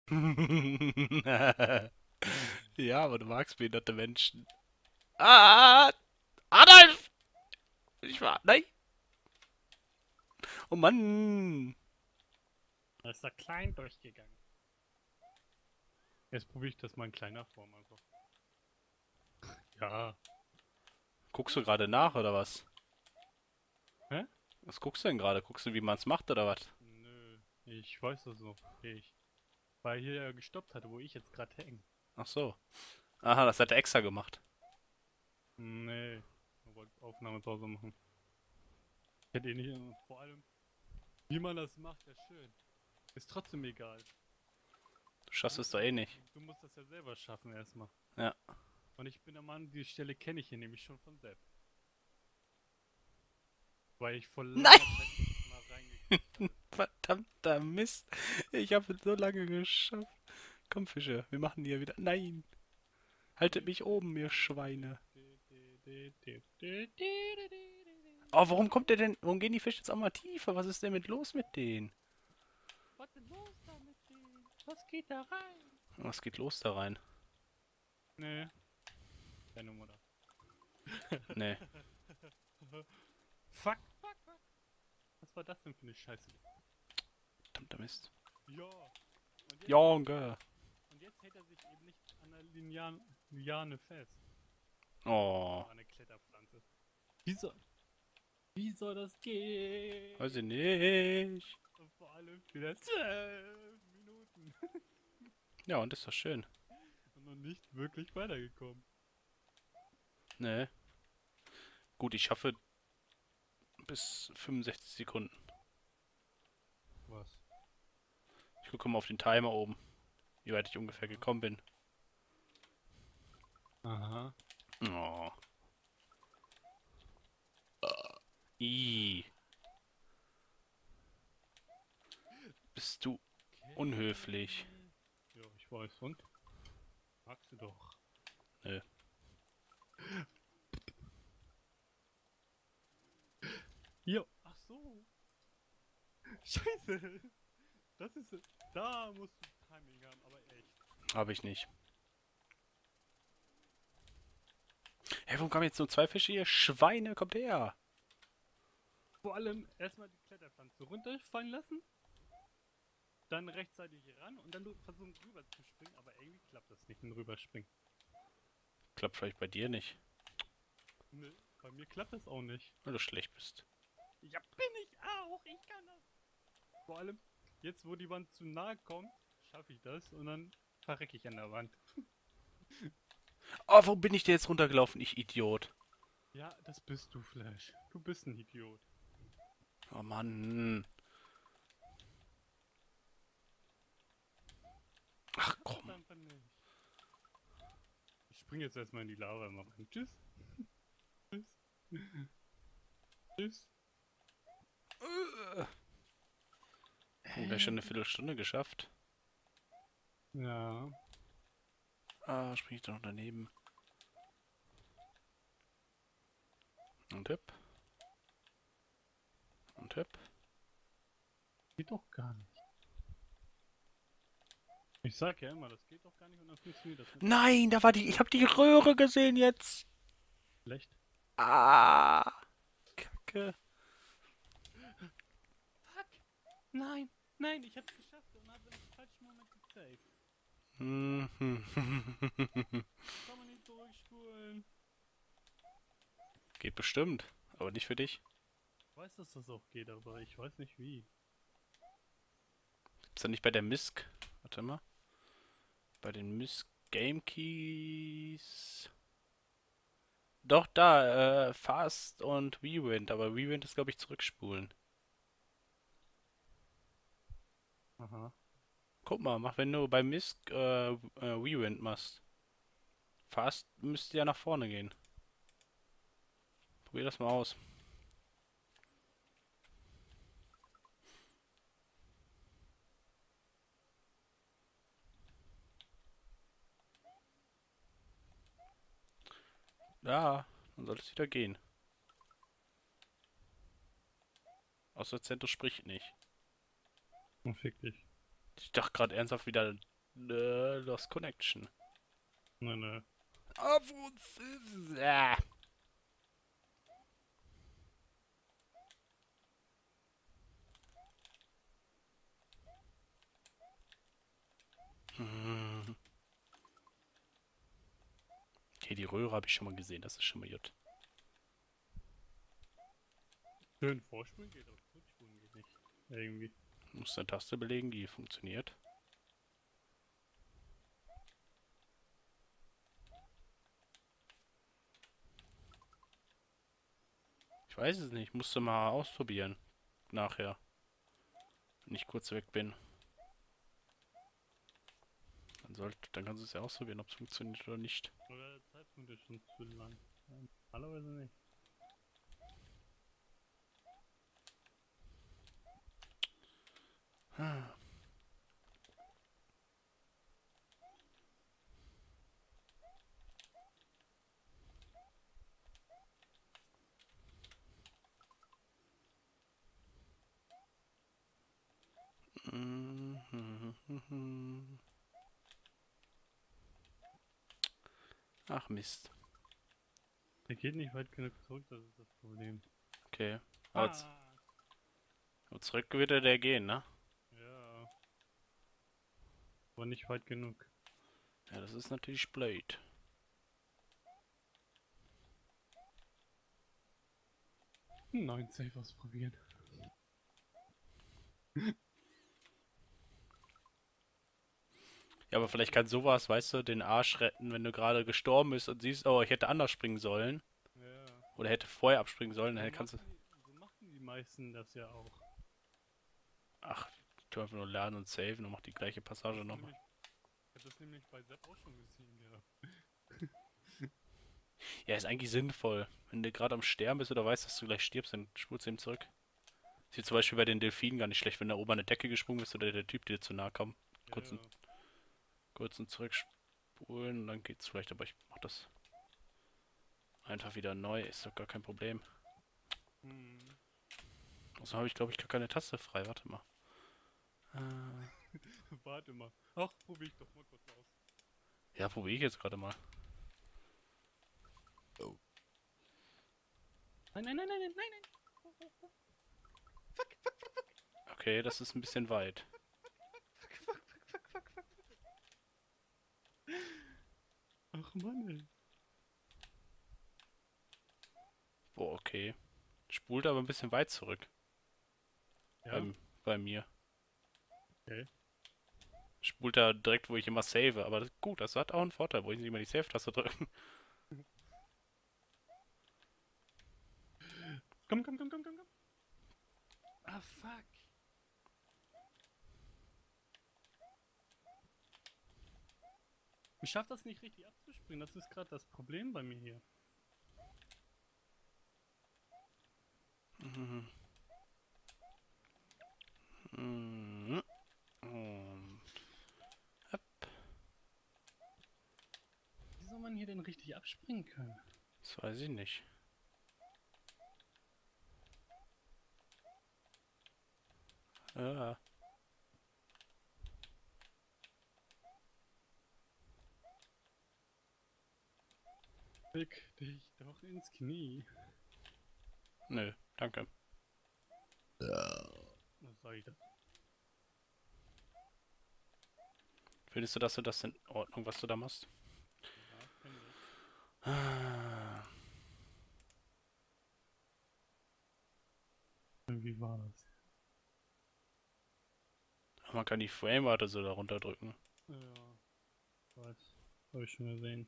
Ja, aber du magst behinderte Menschen. Ah! Adolf! Ich war. Nein! Oh Mann! Da ist da klein durchgegangen. Jetzt probiere ich das mal in kleiner Form einfach. Ja. Guckst du gerade nach oder was? Hä? Was guckst du denn gerade? Guckst du, wie man es macht oder was? Nö. Ich weiß das noch. Ich. Weil hier ja gestoppt hatte, wo ich jetzt gerade hänge. Ach so. Aha, das hat er extra gemacht. Nee. Ich wollte Aufnahmepause machen. Ich hätte eh nicht. Vor allem, wie man das macht, ja schön. Ist trotzdem egal. Du schaffst es doch eh nicht. Du musst das ja selber schaffen erstmal. Ja. Und ich bin der Mann, die Stelle kenne ich hier nämlich schon von selbst. Weil ich vor Nein! langer Zeit mal reingeguckt hatte. Verdammter Mist. Ich habe es so lange geschafft. Komm, Fische, wir machen die ja wieder. Nein! Haltet mich oben, ihr Schweine. Oh, warum kommt der denn? Warum gehen die Fische jetzt auch mal tiefer? Was ist denn los mit denen? Was ist los da mit denen? Was geht da rein? Was geht los da rein? Nee, keine Mutter. Nee. Fuck, fuck, fuck. Was war das denn für eine Scheiße? Verdammter Mist. Ja. Junge. Und jetzt hält er sich eben nicht an der Liane fest. Oh. An der Kletterpflanze. Wie wie soll das gehen? Weiß ich nicht. Und vor allem wieder 12 Minuten. Ja, und ist doch schön. Und noch nicht wirklich weitergekommen. Nee. Gut, ich schaffe bis 65 Sekunden. Was? Ich gucke mal auf den Timer oben, wie weit ich ungefähr gekommen bin. Aha. Oh. I. Bist du unhöflich? Ja, ich weiß. Und? Magst du doch. Nö. Hier. Ach so. Scheiße. Das ist. Da musst du Timing haben, aber echt. Habe ich nicht. Hey, warum kamen jetzt nur zwei Fische hier? Schweine, kommt her! Vor allem erstmal die Kletterpflanze runterfallen lassen. Dann rechtzeitig ran und dann versuchen rüber zu springen, aber irgendwie klappt das nicht mit rüberspringen. Klappt vielleicht bei dir nicht, Nö, bei mir klappt das auch nicht. weil du schlecht bist. Ja, bin ich auch, ich kann das. Vor allem, jetzt wo die Wand zu nahe kommt, schaffe ich das und dann verrecke ich an der Wand. Oh, warum bin ich denn jetzt runtergelaufen, ich Idiot? Ja, das bist du, Flash. Du bist ein Idiot. Oh Mann. Ach Mach das komm. einfach nicht. Ich springe jetzt erstmal in die Lava mal rein. Tschüss. Tschüss. Tschüss. Gleich schon eine Viertelstunde geschafft. Ja. Ah, spring ich da noch daneben. Und hüpp. Und hüpp. Geht doch gar nicht. Ich sag ja immer, das geht doch gar nicht und dann funktioniert das nicht. Nein, da war die. Ich habe die Röhre gesehen jetzt. Schlecht. Ah. Kacke. Fuck! Nein! Nein, ich hab's geschafft und habe im falschen Moment gesaved. Mhm. Kann man nicht zurückspulen. Geht bestimmt, aber nicht für dich. Ich weiß, dass das auch geht, aber ich weiß nicht wie. Ist da nicht bei der Misk? Warte mal. Bei den Misk Game Keys. Doch, da, Fast und Rewind, aber Rewind ist, glaube ich, zurückspulen. Aha. Guck mal, mach, wenn du bei Misk Rewind machst. Fast müsste ja nach vorne gehen. Probier das mal aus. Ja, dann soll es wieder gehen. Außer Zentro spricht nicht. Und fick dich. Ich dachte gerade ernsthaft wieder, Lost Connection. Nö. Auf uns ist es. Hm. Okay, die Röhre habe ich schon mal gesehen, das ist schon mal gut. Schön vorspulen geht, aber zurückspulen geht nicht. Irgendwie. Du musst eine Taste belegen, die funktioniert. Ich weiß es nicht, musst du mal ausprobieren. Nachher. Wenn ich kurz weg bin. Dann kannst du es ja ausprobieren, ob es funktioniert oder nicht. Oder der Zeitpunkt ist schon zu lang. Normalerweise nicht. Ach Mist. Der geht nicht weit genug zurück, das ist das Problem. Okay. Aber zurück wird der gehen, ne? Ja. Aber nicht weit genug. Ja, das ist natürlich blöd. Einen neuen Save ausprobieren. Ja, aber vielleicht kann sowas, weißt du, den Arsch retten, wenn du gerade gestorben bist und siehst, oh, ich hätte anders springen sollen. Ja. Oder hätte vorher abspringen sollen, dann kannst du... So machen die meisten das ja auch. Ach, tu einfach nur lernen und saven und mach die gleiche Passage nochmal. Ich hab das nämlich bei Sepp auch schon gesehen, ja. Ja, ist eigentlich sinnvoll. Wenn du gerade am Sterben bist oder weißt, dass du gleich stirbst, dann spulst du eben zurück. Ist hier zum Beispiel bei den Delfinen gar nicht schlecht, wenn du oben an der Decke gesprungen bist oder der Typ dir zu nahe kam. Kurzen zurückspulen und dann geht's vielleicht, aber ich mach das einfach wieder neu, ist doch gar kein Problem. Außerdem habe ich, glaube ich, gar keine Taste frei, warte mal. Warte mal. Ach, probier ich doch mal kurz aus. Ja, probiere ich jetzt gerade mal. Oh. Nein. Fuck. Okay, das ist ein bisschen weit. Fuck. Ach Mann, ey. Boah, okay. Spult aber ein bisschen weit zurück. Ja? Bei mir. Okay. Spult da direkt, wo ich immer save. Aber gut, das hat auch einen Vorteil, wo ich nicht immer die Save-Taste drücken. Komm. Ah, fuck. Ich schaff das nicht richtig abzuspringen, das ist gerade das Problem bei mir hier. Und hopp. Wie soll man hier denn richtig abspringen können? Das weiß ich nicht. Ja. Fick dich doch ins Knie. Nö, danke. Was sag ich da? Findest du das in Ordnung, was du da machst? Ja, finde ich. Wie war das? Man kann die Framerate so darunter drücken. Ja, weiß. Hab ich schon gesehen.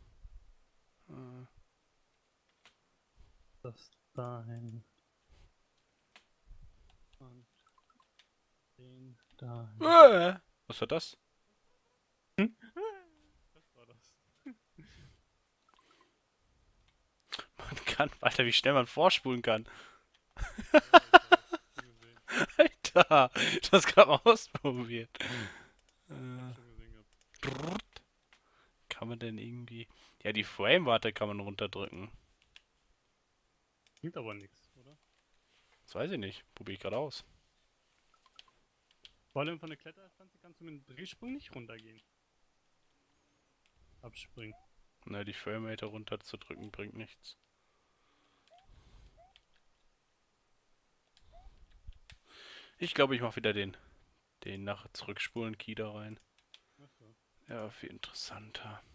Das dahin. Und den dahin. Was war das? Was war das? Man kann, Alter, wie schnell man vorspulen kann. Ja, ich hab schon gesehen. Alter, das gerade mal ausprobiert. Hab schon gesehen gehabt. Kann man denn irgendwie... Ja, die Framerate kann man runterdrücken. Klingt aber nichts, oder? Das weiß ich nicht. Probiere ich gerade aus. Vor allem von der Kletterpflanze kannst du mit dem Drehsprung nicht runtergehen. Abspringen. Na, die Framerate runterzudrücken bringt nichts. Ich glaube, ich mache wieder den nach zurückspulen Key da rein. Achso. Ja, viel interessanter.